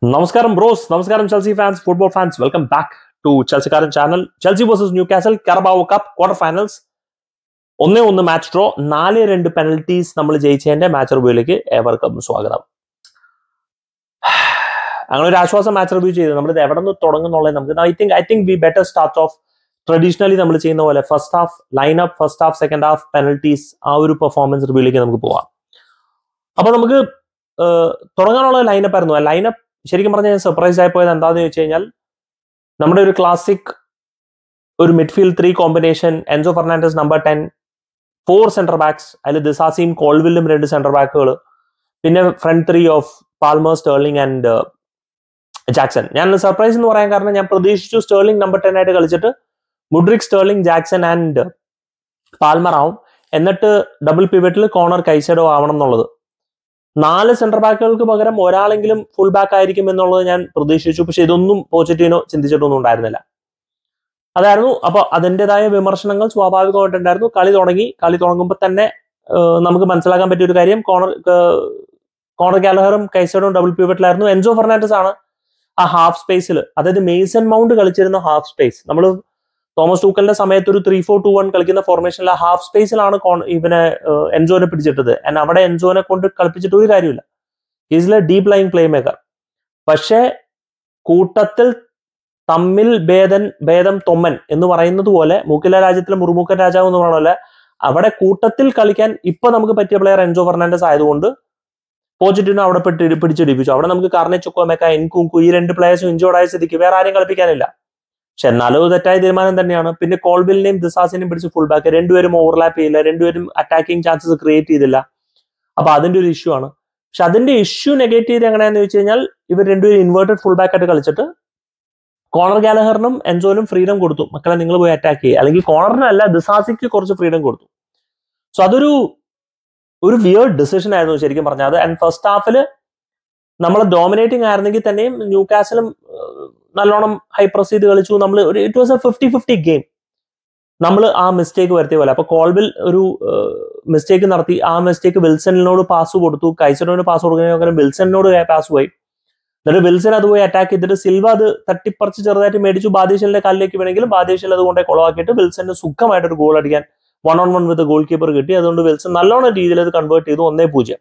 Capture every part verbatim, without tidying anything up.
Namaskaram bros, Namaskaram Chelsea fans, football fans. Welcome back to Chelsea Current channel. Chelsea versus Newcastle, Carabao Cup quarterfinals. ഒന്നേ ഒന്ന് match draw, നാല് രണ്ട് പെനൽറ്റീസ് നമ്മൾ ജയിച്ചതിന്റെ match റിവ്യൂയിലേക്ക് ഏവർക്കും സ്വാഗതം. അങ്ങനെ ഒരു ആശ്വാസം മാച്ച് റിവ്യൂ ചെയ്ത് നമ്മൾ ഇത് എവിടെ നിന്ന് തുടങ്ങുന്നുള്ളത് നമുക്ക് I think I think we better start off traditionally നമ്മൾ ചെയ്യുന്ന പോലെ first half lineup, first half, second half, penalties, ആ ഒരു പെർഫോമൻസ് റിവ്യൂയിലേക്ക് നമുക്ക് പോവാം. അപ്പൊ നമുക്ക് തുടങ്ങാനുള്ള ലൈനപ്പ് ആയിരുന്നു. ആ ലൈനപ്പ് ശരിക്കും പറഞ്ഞാൽ ഞാൻ സർപ്രൈസ് ആയി പോയത് എന്താണെന്ന് ചോദിച്ചു കഴിഞ്ഞാൽ, നമ്മുടെ ഒരു ക്ലാസിക് ഒരു midfield three combination, Enzo Fernandez number ten, four centre backs, അതിൽ ദിസാസിയും കോൾവില്ലും രണ്ട് സെന്റർ ബാക്കുകൾ, പിന്നെ front three of Palmer, Sterling and Jackson. ഞാൻ സർപ്രൈസ് എന്ന് പറയാൻ കാരണം ഞാൻ പ്രതീക്ഷിച്ചു സ്റ്റേർലിംഗ് നമ്പർ ടെൻ ആയിട്ട് കളിച്ചിട്ട് Mudryk, Sterling, Jackson and Palmer ആവും, എന്നിട്ട് ഡബിൾ പിവറ്റിൽ കോർണർ കൈസഡോ ആവണം എന്നുള്ളത്. നാല് സെന്റർ ബാക്കുകൾക്ക് പകരം ഒരാളെങ്കിലും ഫുൾ ബാക്ക് ആയിരിക്കും എന്നുള്ളത് ഞാൻ പ്രതീക്ഷിച്ചു. പക്ഷെ ഇതൊന്നും പോച്ചിറ്റീനോ ചിന്തിച്ചിട്ടൊന്നും ഉണ്ടായിരുന്നില്ല. അതായിരുന്നു. അപ്പൊ അതിൻ്റെതായ വിമർശനങ്ങൾ സ്വാഭാവികമായിട്ടുണ്ടായിരുന്നു. കളി തുടങ്ങി കളി തുടങ്ങുമ്പോൾ തന്നെ നമുക്ക് മനസ്സിലാക്കാൻ പറ്റിയ ഒരു കാര്യം, കോണർ കോണർ ഗാലഹറും കൈസഡും ഡബിൾ പിവറ്റിലായിരുന്നു. എൻസോ ഫെർണാണ്ടസ് ആണ് ആ ഹാഫ് സ്പേസിൽ, അതായത് മേസൺ മൗണ്ട് കളിച്ചിരുന്ന ഹാഫ് സ്പേസ്. നമ്മൾ തോമസ് ടൂക്കലിന്റെ സമയത്ത് ഒരു ത്രീ ഫോർ ടു വൺ കളിക്കുന്ന ഫോർമേഷനിൽ ഹാഫ് സ്പേസിലാണ് ഇവനെ എൻസോനെ പിടിച്ചിട്ടത്. ആൻഡ് അവിടെ എൻസോനെ കൊണ്ട് കളിപ്പിച്ചിട്ട് ഒരു കാര്യമില്ല. Is a deep line playmaker. പക്ഷേ കൂട്ടത്തിൽ തമ്മിൽ ഭേദൻ ഭേദം തൊമ്മൻ എന്ന് പറയുന്നത് പോലെ, മൂക്കില രാജ്യത്തിലെ മുറുമുക്കൻ രാജാവ് എന്ന് പറയുന്ന പോലെ അവിടെ കൂട്ടത്തിൽ കളിക്കാൻ ഇപ്പൊ നമുക്ക് പറ്റിയ പ്ലെയർ എൻസോ ഫെർണാണ്ടസ് ആയതുകൊണ്ട് പോച്ചിറ്റീനോ അവിടെ പെട്ട് പിടിച്ചിടിപ്പിച്ചു. അവിടെ നമുക്ക് കാർണെ ചുക്കോമെക്ക, എൻകുങ്കു, ഈ രണ്ട് പ്ലേയേഴ്സും ഇഞ്ചോർഡായ സ്ഥിതിക്ക് വേറെ ആരെയും കളിപ്പിക്കാനില്ല. പക്ഷെ എന്നാലും തെറ്റായ തീരുമാനം തന്നെയാണ്. പിന്നെ കോൾവിലിനെയും ദിസാസിനെയും പിടിച്ച് ഫുൾ ബാക്ക്, രണ്ടുപേരും ഓവർലാപ്പ് ചെയ്യില്ല, രണ്ടുപേരും അറ്റാക്കിംഗ് ചാൻസസ് ക്രിയേറ്റ് ചെയ്തില്ല. അപ്പൊ അതിന്റെ ഒരു ഇഷ്യൂ ആണ്. പക്ഷെ അതിന്റെ ഇഷ്യൂ നെഗേറ്റ് ചെയ്ത് എങ്ങനെയാന്ന് വെച്ച് കഴിഞ്ഞാൽ, ഇവർ രണ്ടുപേരും ഇൻവേർട്ടഡ് ഫുൾ ബാക്ക് ആയിട്ട് കളിച്ചിട്ട് കോണർ ഗാലഹറിനും എൻസോനും ഫ്രീഡം കൊടുത്തു. മക്കളെ നിങ്ങൾ പോയി അറ്റാക്ക് ചെയ്യുക, അല്ലെങ്കിൽ കോണറിനല്ല ദിസാസിക്ക് കുറച്ച് ഫ്രീഡം കൊടുത്തു. സോ അതൊരു ഒരു വിയേർഡ് ഡിസിഷൻ ആയിരുന്നു ശരിക്കും പറഞ്ഞാൽ അത്. ആൻഡ് ഫസ്റ്റ് ഹാഫില് നമ്മൾ ഡോമിനേറ്റിംഗ് ആയിരുന്നെങ്കിൽ തന്നെയും ന്യൂകാസിലും നല്ലോണം ഹൈ പ്രസ് ചെയ്ത് കളിച്ചു. നമ്മൾ ഒരു it was a fifty fifty game. നമ്മൾ ആ മിസ്റ്റേക്ക് വരുത്തിയ പോലെ, അപ്പൊ കോൾവിൽ ഒരു മിസ്റ്റേക്ക് നടത്തി. ആ മിസ്റ്റേക്ക് വിൽസണിനോട് പാസ് കൊടുത്തു. കൈസഡോന് പാസ് കൊടുക്കുന്നതിന് പകരം വിൽസണിനോട് പാസ് പോയി. എന്നിട്ട് വിൽസൺ അത് പോയി അറ്റാക്ക് ചെയ്തിട്ട് സിൽവ അത് തട്ടിപ്പറിച്ച് ചെറുതായിട്ട് മേടിച്ചു. ബാദേശലിന്റെ കാലിലേക്ക് വേണമെങ്കിലും ബാദേശൽ അതുകൊണ്ട് കൊളവാക്കിയിട്ട് വിൽസന് സുഖമായിട്ടൊരു ഗോൾ അടിക്കാൻ one on one with goalkeeper കിട്ടി. അതുകൊണ്ട് വിൽസൺ നല്ലോണം രീതിയിൽ അത് കൺവേർട്ട് ചെയ്തു. ഒന്നേ പൂജ്യം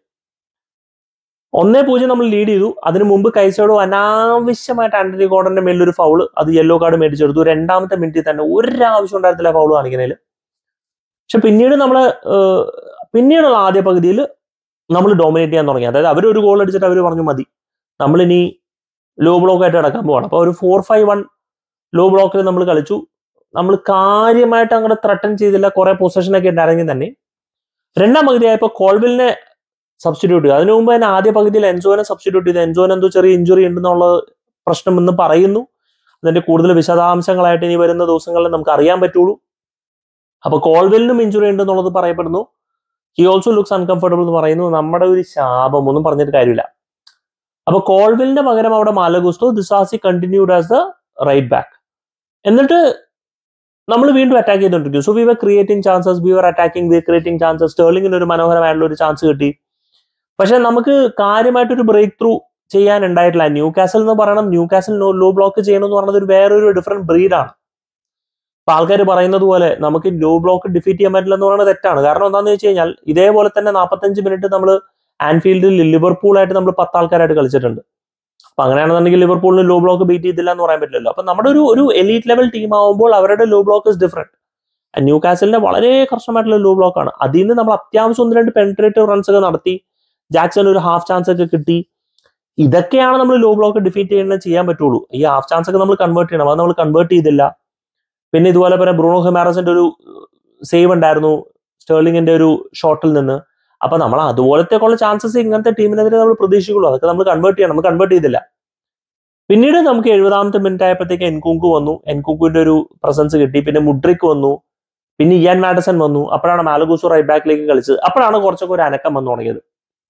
ഒന്നേ പൂജ്യം നമ്മൾ ലീഡ് ചെയ്തു. അതിനു മുമ്പ് കൈസഡോ അനാവശ്യമായിട്ട് ആന്റണി ഗോർഡന്റെ മേലൊരു ഫൗള്, അത് യെല്ലോ കാർഡ് മേടിച്ചെടുത്തു. രണ്ടാമത്തെ മിനിറ്റിൽ തന്നെ ഒരാവശ്യം ഉണ്ടായിരുന്നില്ല ഫൗള് കാണിക്കുന്നതിൽ. പക്ഷെ പിന്നീട് നമ്മള് പിന്നീടുള്ള ആദ്യ പകുതിയിൽ നമ്മൾ ഡോമിനേറ്റ് ചെയ്യാൻ തുടങ്ങി. അതായത് അവർ ഒരു ഗോൾ അടിച്ചിട്ട് അവർ പറഞ്ഞു മതി, നമ്മളിനി ലോ ബ്ലോക്ക് ആയിട്ട് കിടക്കാൻ പോവാണ്. അപ്പൊ ഒരു ഫോർ ഫൈവ് വൺ ലോ ബ്ലോക്കിൽ നമ്മൾ കളിച്ചു. നമ്മൾ കാര്യമായിട്ട് അങ്ങനെ ത്രട്ടൻ ചെയ്തില്ല. കുറെ പൊസിഷനൊക്കെ ഉണ്ടായിരുന്നെങ്കിൽ തന്നെ രണ്ടാം പകുതി ആയപ്പോൾ കോൾവിലിനെ സബ്സ്റ്റിറ്റ്യൂട്ട് ചെയ്തു. അതിനു മുമ്പ് തന്നെ ആദ്യ പകുതിയിൽ എൻസോനെ സബ്സ്റ്റിറ്റ്യൂട്ട് ചെയ്തു. എൻസോന് എന്തോ ചെറിയ ഇഞ്ചുറി ഉണ്ടെന്നുള്ള പ്രശ്നം എന്ന് പറയുന്നു. അതിന്റെ കൂടുതൽ വിശദാംശങ്ങളായിട്ട് ഇനി വരുന്ന ദിവസങ്ങളിൽ നമുക്ക് അറിയാൻ പറ്റുള്ളൂ. അപ്പൊ കോൾവിലിനും ഇഞ്ചുറി ഉണ്ടെന്നുള്ളത് പറയപ്പെടുന്നു. ഹി ഓൾസോ ലുക്സ് അൺകംഫർട്ടബിൾ എന്ന് പറയുന്നു. നമ്മുടെ ഒരു ശാപം, ഒന്നും പറഞ്ഞിട്ട് കാര്യമില്ല. അപ്പൊ കോൾവിലിന്റെ പകരം അവിടെ Malo Gusto, Disasi continued as the right back. എന്നിട്ട് നമ്മൾ വീണ്ടും അറ്റാക്ക് ചെയ്തുകൊണ്ടിരിക്കും. So we were creating chances, we were attacking, we creating chances. സ്റ്റേർലിംഗിന് ഒരു മനോഹരമായിട്ടുള്ള ഒരു ചാൻസ് കിട്ടി. പക്ഷെ നമുക്ക് കാര്യമായിട്ടൊരു ബ്രേക്ക് ത്രൂ ചെയ്യാൻ ഉണ്ടായിട്ടില്ല. ന്യൂകാസിൽ എന്ന് പറയണം, ന്യൂകാസിൽ ലോ ബ്ലോക്ക് ചെയ്യണം എന്ന് പറയുന്നത് ഒരു വേറൊരു ഡിഫറെന്റ് ബ്രീഡാണ്. അപ്പൊ ആൾക്കാർ പറയുന്നത് പോലെ നമുക്ക് ലോ ബ്ലോക്ക് ഡിഫീറ്റ് ചെയ്യാൻ പറ്റില്ല എന്ന് പറയുന്നത് തെറ്റാണ്. കാരണം എന്താണെന്ന് വെച്ച് കഴിഞ്ഞാൽ, ഇതേപോലെ തന്നെ നാൽപ്പത്തഞ്ച് മിനിറ്റ് നമ്മൾ ആൻഫീൽഡിൽ ലിവർപൂളായിട്ട് നമ്മൾ പത്ത് ആൾക്കാരായിട്ട് കളിച്ചിട്ടുണ്ട്. അപ്പൊ അങ്ങനെയാണെന്നുണ്ടെങ്കിൽ ലിവർപൂളിന് ലോ ബ്ലോക്ക് ബീറ്റ് ചെയ്തില്ല എന്ന് പറയാൻ പറ്റില്ലല്ലോ. അപ്പൊ നമ്മുടെ ഒരു ഒരു എലീറ്റ് ലെവൽ ടീം ആവുമ്പോൾ അവരുടെ ലോ ബ്ലോക്ക് ഇസ് ഡിഫറെന്റ്. ന്യൂകാസിലിന്റെ വളരെ കർശനമായിട്ടുള്ള ലോ ബ്ലോക്ക് ആണ്. അതിൽ നിന്ന് നമ്മൾ അത്യാവശ്യം ഒന്ന് രണ്ട് പെനിട്രേറ്റീവ് റൺസ് ഒക്കെ നടത്തി. ജാക്സൺ ഒരു ഹാഫ് ചാൻസ് ഒക്കെ കിട്ടി. ഇതൊക്കെയാണ് നമ്മൾ ലോ ബ്ലോക്ക് ഡിഫീറ്റ് ചെയ്യുന്നത് ചെയ്യാൻ പറ്റുള്ളൂ. ഈ ഹാഫ് ചാൻസ് ഒക്കെ നമ്മൾ കൺവേർട്ട് ചെയ്യണം. അത് നമ്മൾ കൺവേർട്ട് ചെയ്തില്ല. പിന്നെ ഇതുപോലെ തന്നെ ബ്രൂണോ ഹിമാരസിന്റെ ഒരു സേവ് ഉണ്ടായിരുന്നു സ്റ്റേർലിംഗിന്റെ ഒരു ഷോട്ടിൽ നിന്ന്. അപ്പൊ നമ്മൾ അതുപോലത്തേക്കുള്ള ചാൻസസ് ഇങ്ങനത്തെ ടീമിനെതിരെ നമ്മൾ പ്രതീക്ഷിക്കുള്ളൂ. അതൊക്കെ നമ്മൾ കൺവേർട്ട് ചെയ്യണം. നമ്മൾ കൺവേർട്ട് ചെയ്തില്ല. പിന്നീട് നമുക്ക് എഴുപതാമത്തെ മിനിറ്റ് ആയപ്പോഴത്തേക്ക് എൻകുങ്കു വന്നു. എൻകുങ്കുവിന്റെ ഒരു പ്രസൻസ് കിട്ടി. പിന്നെ മുഡ്രിക് വന്നു. പിന്നെ ഇയാൻ മാഡിസൺ വന്നു. അപ്പോഴാണ് മാലഗുസോ റൈറ്റ് ബാക്കിലേക്ക് കളിച്ചത്. അപ്പോഴാണ് കുറച്ചൊക്കെ ഒരു അനക്കം വന്നു തുടങ്ങിയത്.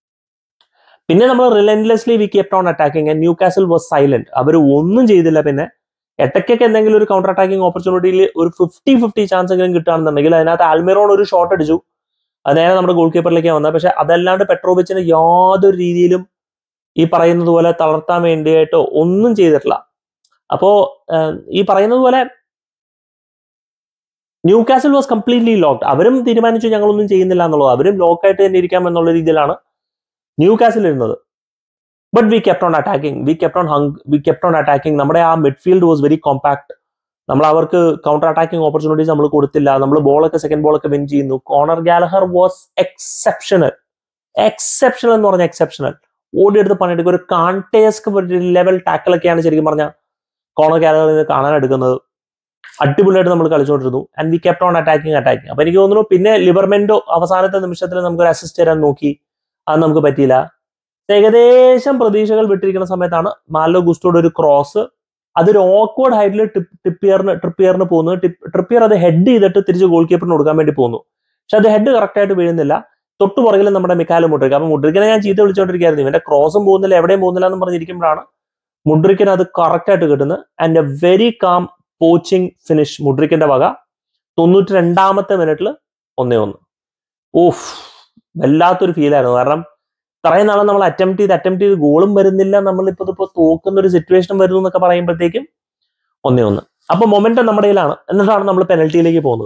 പിന്നെ നമ്മൾ relentlessly we kept on attacking and Newcastle was silent. അവർ ഒന്നും ചെയ്തില്ല. പിന്നെ എട്ടയ്ക്കൊക്കെ എന്തെങ്കിലും ഒരു കൗണ്ടർ അറ്റാക്കിംഗ് ഓപ്പർച്യൂണിറ്റിയിൽ ഒരു ഫിഫ്റ്റി ഫിഫ്റ്റി ചാൻസ് എങ്കിലും കിട്ടുകയാണെന്നുണ്ടെങ്കിൽ അതിനകത്ത് ആൽമിറോൺ ഒരു ഷോട്ട് അടിച്ചു. അത് നേരെ നമ്മുടെ ഗോൾ കീപ്പറിലേക്കാണ് വന്നത്. പക്ഷെ അതല്ലാണ്ട് പെട്രോവിച്ചിന് യാതൊരു രീതിയിലും ഈ പറയുന്നത് പോലെ തളർത്താൻ വേണ്ടിയിട്ടോ ഒന്നും ചെയ്തിട്ടില്ല. അപ്പോ ഈ പറയുന്നത് പോലെ Newcastle was completely locked. അവരും തീരുമാനിച്ചു ഞങ്ങളൊന്നും ചെയ്യുന്നില്ല എന്നുള്ളത്. അവരും ലോക്കായിട്ട് തന്നെ ഇരിക്കാം എന്നുള്ള രീതിയിലാണ് ന്യൂ കാസിൽ ഇരുന്നത്. But we kept on attacking we kept on hung we kept on attacking നമ്മുടെ ആ മിഡ്ഫീൽഡ് വാസ് വെരി കോമ്പാക്ട്. നമ്മൾ അവർക്ക് കൗണ്ടർ അറ്റാക്കിംഗ് ഓപ്പർച്യൂണിറ്റീസ് നമ്മൾ കൊടുത്തില്ല. നമ്മൾ ബോളൊക്കെ സെക്കൻഡ് ബോളൊക്കെ വിൻ ചെയ്യുന്നു. Conor Gallagher was exceptional exceptional എന്ന് പറഞ്ഞാൽ എക്സെപ്ഷണൽ. ഓടിയെടുത്ത് പണിയെടുക്കുക. ഒരു കാണ്ടേസ്ക് ലെവൽ ടാക്കിളൊക്കെയാണ് ശരിക്കും പറഞ്ഞാൽ കോണർ ഗാലഹറിൽ കാണാൻ എടുക്കുന്നത്. അടിപൊളിയായിട്ട് നമ്മൾ കളിച്ചുകൊണ്ടിരുന്നു. And we kept on attacking attacking അപ്പൊ എനിക്ക് തോന്നുന്നു പിന്നെ ലിവർമെന്റോ അവസാനത്തെ നിമിഷത്തിൽ നമുക്ക് ഒരു അസിസ്റ്റ് തരാൻ നോക്കി. അത് നമുക്ക് പറ്റിയില്ല. ഏകദേശം പ്രതീക്ഷകൾ വിട്ടിരിക്കുന്ന സമയത്താണ് മാലോ ഗുസ്റ്റോയുടെ ഒരു ക്രോസ്. അതൊരു ഓക്വേർഡ് ഹൈറ്റിൽ ട്രിപ്പിയറിന് ട്രിപ്പിയറിന് പോകുന്നു. ട്രിപ്പിയർ അത് ഹെഡ് ചെയ്തിട്ട് തിരിച്ച് ഗോൾ കീപ്പറിന് കൊടുക്കാൻ വേണ്ടി പോകുന്നു. പക്ഷെ അത് ഹെഡ് കറക്റ്റ് ആയിട്ട് വീഴുന്നില്ല. തൊട്ടു പുറകിൽ നമ്മുടെ മിക്കാലോ മുഡ്രിക്. അപ്പൊ മുഡ്രിക്കിനെ ഞാൻ ചീത്ത വിളിച്ചുകൊണ്ടിരിക്കുകയായിരുന്നു. ഇവന്റെ ക്രോസും പോകുന്നില്ല, എവിടെയും പോകുന്നില്ല എന്ന് പറഞ്ഞിരിക്കുമ്പോഴാണ് മുഡ്രിക്കിന് അത് കറക്റ്റ് ആയിട്ട് കിട്ടുന്നത്. And a very calm poaching finish മുഡ്രിക്കിന്റെ വക. തൊണ്ണൂറ്റി രണ്ടാമത്തെ മിനിറ്റിൽ ഒന്നേ ഒന്ന്. ഓഫ്, വല്ലാത്തൊരു ഫീലായിരുന്നു. കാരണം ഇത്രയും നാളെ നമ്മൾ അറ്റംപ്റ്റ് ചെയ്ത് അറ്റംപ്റ്റ് ചെയ്ത് ഗോളും വരുന്നില്ല, നമ്മളിപ്പോ ഇതിപ്പോ തോക്കുന്ന ഒരു സിറ്റുവേഷൻ വരുന്നു എന്നൊക്കെ പറയുമ്പോഴത്തേക്കും ഒന്നേ ഒന്ന്. അപ്പൊ മൊമെന്റം നമ്മുടെ കയ്യിലാണ്. എന്നിട്ടാണ് നമ്മൾ പെനൽറ്റിയിലേക്ക് പോകുന്നത്.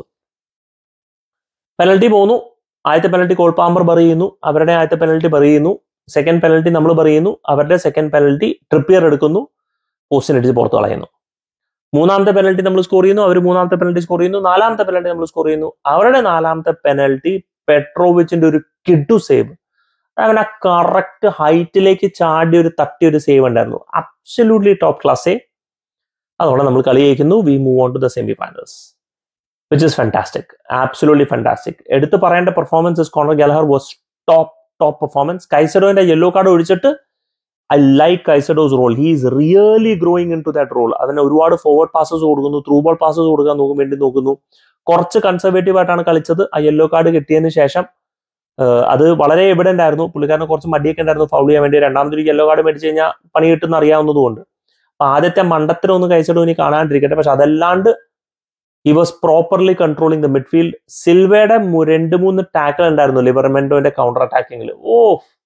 പെനൽറ്റി പോകുന്നു. ആദ്യത്തെ പെനൽറ്റി കോൾ പാമ്പർ പറയുന്നു, അവരുടെ ആദ്യത്തെ പെനൽറ്റി പറയുന്നു. സെക്കൻഡ് പെനൽറ്റി നമ്മൾ പറയുന്നു, അവരുടെ സെക്കൻഡ് പെനൽറ്റി ട്രിപ്പിയർ എടുക്കുന്നു, പോസ്റ്റിനടിച്ച് പുറത്തു കളയുന്നു. മൂന്നാമത്തെ പെനൽറ്റി നമ്മൾ സ്കോർ ചെയ്യുന്നു, അവർ മൂന്നാമത്തെ പെനൽറ്റി സ്കോർ ചെയ്യുന്നു. നാലാമത്തെ പെനൽറ്റി നമ്മൾ സ്കോർ ചെയ്യുന്നു, അവരുടെ നാലാമത്തെ പെനൽറ്റി പെട്രോവിച്ചിന്റെ ഒരു കിഡു സേവ്. അവൻ ആ കറക്റ്റ് ഹൈറ്റിലേക്ക് ചാടി ഒരു തട്ടിയ ഒരു സേവ് ഉണ്ടായിരുന്നു. Absolutely top class save. അതോടെ നമ്മൾ കളി ജയിക്കുന്നു. We move on to the semi finals, which is fantastic, absolutely fantastic. എടുത്ത് പറയേണ്ട performance Conor Gallagher was top top performance. കൈസഡോന്റെ യെല്ലോ കാർഡ് ഒഴിച്ചിട്ട് I like Caicedo's role. He is really growing into that role. അതിന് ഒരുപാട് forward passes കൊടുക്കുന്നു, through ball passes കൊടുക്കാൻ നോക്കും വേണ്ടി നോക്കുന്നു. കുറച്ച് കൺസർവേറ്റീവ് ആയിട്ടാണ് കളിച്ചത്. ആ യെല്ലോ കാർഡ് കിട്ടിയതിന് ശേഷം അത് വളരെ എവിഡന്റ് ആയിരുന്നു. പുള്ളിക്കാരന് കുറച്ച് മടിയൊക്കെ ഉണ്ടായിരുന്നു ഫൗൾ ചെയ്യാൻ വേണ്ടി. രണ്ടാമതൊരു യെല്ലോ കാർഡ് മേടിച്ചു കഴിഞ്ഞാൽ പണി കിട്ടുന്ന അറിയാവുന്നതുകൊണ്ട് അപ്പൊ ആദ്യത്തെ മണ്ടത്തിലൊന്നും കൈസഡോ ഇനി കാണാണ്ടിരിക്കട്ടെ. പക്ഷെ അതല്ലാണ്ട് he was properly controlling the midfield. സിൽവയുടെ രണ്ട് മൂന്ന് ടാക്കിൾ ഉണ്ടായിരുന്നു ലിവർമെന്റോന്റെ കൗണ്ടർ അറ്റാക്കിങ്ങിൽ. Oh,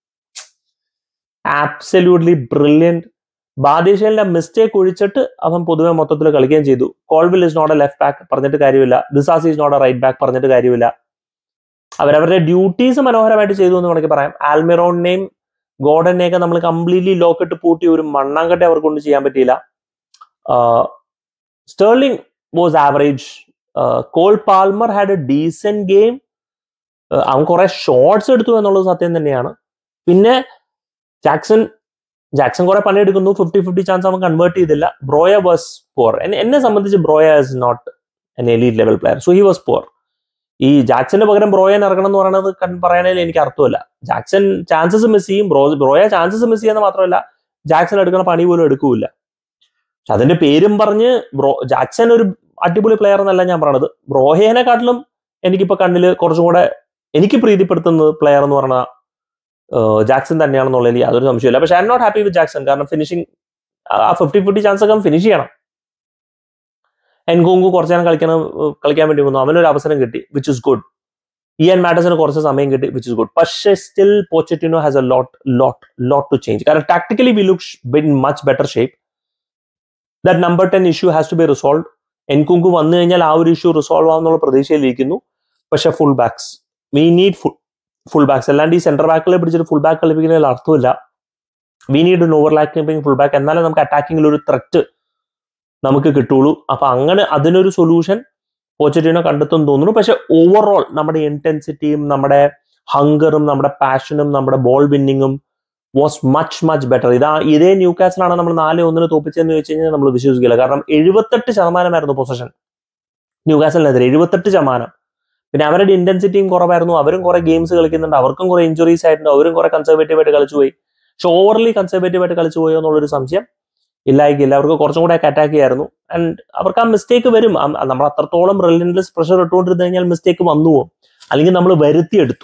absolutely brilliant. ബാദിഷേലിന്റെ മിസ്റ്റേക്ക് ഒഴിച്ചിട്ട് അവൻ പൊതുവെ മൊത്തത്തിൽ കളിക്കുകയും ചെയ്തു. Colwill is not a left back, പറഞ്ഞിട്ട് കാര്യമില്ല. Disasi is not a right back, പറഞ്ഞിട്ട് കാര്യമില്ല. അവരവരുടെ ഡ്യൂട്ടീസ് മനോഹരമായിട്ട് ചെയ്തു എന്ന് വേണമെങ്കിൽ പറയാം. ആൽമിറോണിനെയും ഗോർഡനെയൊക്കെ നമ്മൾ കംപ്ലീറ്റ്ലി ലോക്കിട്ട് പൂട്ടി ഒരു മണ്ണാങ്കട്ടെ അവർക്ക് കൊണ്ട് ചെയ്യാൻ പറ്റിയില്ല. Sterling was average. Cole Palmer had a decent game. അവൻ കുറെ ഷോട്ട്സ് എടുത്തു എന്നുള്ളത് സത്യം തന്നെയാണ്. പിന്നെ ജാക്സൺ ജാക്സൺ കുറെ പണിയെടുക്കുന്നു. ഫിഫ്റ്റി ഫിഫ്റ്റി ചാൻസ് അവൻ കൺവേർട്ട് ചെയ്തില്ല. Broja was poor. എന്നെ സംബന്ധിച്ച് Broja is not an elite level player, so he was poor. ഈ ജാക്സന്റെ പകരം ബ്രോയൻ ഇറങ്ങണം എന്ന് പറയുന്നത് പറയണതിൽ എനിക്ക് അർത്ഥമില്ല. ജാക്സൺ ചാൻസസ് മിസ് ചെയ്യും, ബ്രോ ബ്രോയ ചാൻസസ് മിസ് ചെയ്യുന്ന മാത്രമല്ല ജാക്സൺ എടുക്കുന്ന പണി പോലും എടുക്കൂല. പക്ഷെ അതിന്റെ പേരും പറഞ്ഞ് ബ്രോ ജാക്സൺ ഒരു അടിപൊളി പ്ലെയർ എന്നല്ല ഞാൻ പറയണത്. ബ്രോഹേനെക്കാട്ടിലും എനിക്കിപ്പോ കണ്ണില് കുറച്ചും കൂടെ എനിക്ക് പ്രീതിപ്പെടുത്തുന്നത് പ്ലെയർ എന്ന് പറഞ്ഞാൽ ജാക്സൺ തന്നെയാണെന്നുള്ളതിൽ യാതൊരു സംശയമില്ല. പക്ഷെ I'm not happy with Jackson. കാരണം ഫിനിഷിംഗ് ആ ഫിഫ്റ്റി ഫിഫ്റ്റി ചാൻസ് ഒക്കെ ഫിനിഷ് ചെയ്യണം. എൻകുങ്കു കുറച്ചു നേരം കളിക്കാൻ കളിക്കാൻ വേണ്ടി വന്നു, അവനൊരു അവസരം കിട്ടി, വിച്ച് ഇസ് ഗുഡ്. ഇയാൻ മാറ്റസിന് കുറച്ച് സമയം കിട്ടി, വിച്ച് ഇസ് ഗുഡ്. പക്ഷേ still Pochettino has a lot lot lot to change. കാരണം tactically we look in much better shape. That number ten issue has to be resolve. Nkunku വന്നു കഴിഞ്ഞാൽ ആ ഒരു ഇഷ്യൂ റിസോൾവ് ആവുന്നുള്ള പ്രതീക്ഷയിലിരിക്കുന്നു. പക്ഷെ full backs, we need full full backs. അല്ലാണ്ട് ഈ സെന്റർ ബാക്കുകളെ പിടിച്ചിട്ട് ഫുൾ ബാക്ക് കളിപ്പിക്കുന്നതിൽ അർത്ഥമില്ല. We need an overlapping full back. എന്നാലേ നമുക്ക് അറ്റാക്കിങ്ങിൽ ഒരു ത്രെറ്റ് നമുക്ക് കിട്ടുള്ളൂ. അപ്പൊ അങ്ങനെ അതിനൊരു സൊല്യൂഷൻ പോച്ചറ്റിനോ കണ്ടെത്തും തോന്നുന്നു. പക്ഷെ ഓവറോൾ നമ്മുടെ ഇന്റൻസിറ്റിയും നമ്മുടെ ഹങ്കറും നമ്മുടെ പാഷനും നമ്മുടെ ബോൾ വിന്നിങ്ങും വാസ് മച്ച് മച്ച് ബെറ്റർ. ഇതാ ഇതേ ന്യൂ കാസിലാണ് നമ്മൾ നാല് ഒന്നിന് തോപ്പിച്ചെന്ന് ചോദിച്ചു കഴിഞ്ഞാൽ നമ്മൾ വിശ്വസിക്കില്ല. കാരണം എഴുപത്തെട്ട് ശതമാനമായിരുന്നു പൊസഷൻ ന്യൂ കാസിനെതിരെ, എഴുപത്തെട്ട് ശതമാനം. പിന്നെ അവരുടെ ഇന്റൻസിറ്റിയും കുറവായിരുന്നു. അവരും കുറെ ഗെയിംസ് കളിക്കുന്നുണ്ട്, അവർക്കും കുറെ ഇഞ്ചുറീസ് ആയിട്ടുണ്ട്, അവരും കുറെ കൺസർവേറ്റീവ് ആയിട്ട് കളിച്ചു പോയി. പക്ഷെ ഓവർലി കൺസർവേറ്റീവ് ആയിട്ട് കളിച്ചു പോയോ എന്നുള്ളൊരു സംശയം ഇല്ലായിരിക്കില്ല. അവർക്ക് കുറച്ചും കൂടെ അറ്റാക്ക് ചെയ്യായിരുന്നു. ആൻഡ് അവർക്ക് ആ മിസ്റ്റേക്ക് വരും. നമ്മൾ അത്രത്തോളം റിലൻലെസ് പ്രഷർ ഇട്ടുകൊണ്ടിരുന്നു കഴിഞ്ഞാൽ മിസ്റ്റേക്ക് വന്നു പോകും, അല്ലെങ്കിൽ നമ്മൾ വരുത്തിയെടുത്തു.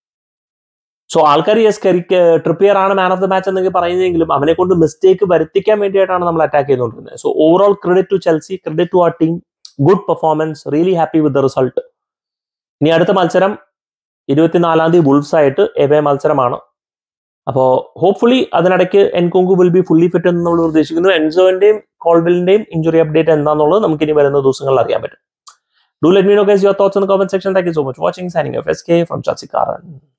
സോ ആൾക്കാർ യെസ് ട്രിപ്പിയർ ആണ് മാൻ ഓഫ് ദ മാച്ച് എന്നൊക്കെ പറയുന്നതെങ്കിലും അവനെ കൊണ്ട് മിസ്റ്റേക്ക് വരുത്തിക്കാൻ വേണ്ടിയിട്ടാണ് നമ്മൾ അറ്റാക്ക് ചെയ്തുകൊണ്ടിരുന്നത്. So overall credit to Chelsea, credit to our team, good performance, really happy with the result. ഇനി അടുത്ത മത്സരം ഇരുപത്തിനാലാം തീയതി വുൾഫ്സ് ആയിട്ട് എവേ മത്സരമാണ്. അപ്പോൾ ഹോപ്പ്ഫുള്ളി അതിനിടയ്ക്ക് Nkunku will be fully fit എന്ന് നമ്മൾ പ്രതീക്ഷിക്കുന്നു. എൻസോന്റെയും കോൾവിലിന്റെയും ഇഞ്ചുറി അപ്ഡേറ്റ് എന്താണെന്നുള്ളത് നമുക്ക് ഇനി വരുന്ന ദിവസങ്ങളിൽ അറിയാൻ പറ്റും. Do let me know guys your thoughts in the comment section. Thank you so much for watching. Signing off S K from Chatsikaran.